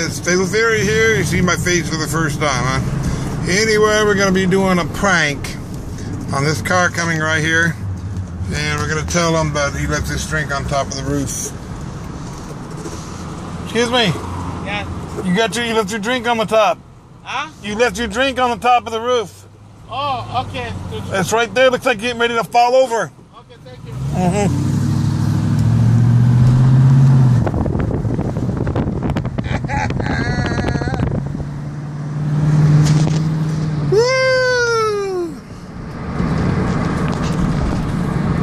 Stable Theory here. You see my face for the first time, huh? Anyway, we're going to be doing a prank on this car coming right here. And we're going to tell him that he left his drink on top of the roof. Excuse me? Yeah. You left your drink on the top. Huh? You left your drink on the top of the roof. Oh, okay. It's right there. Looks like you're getting ready to fall over. Okay, thank you.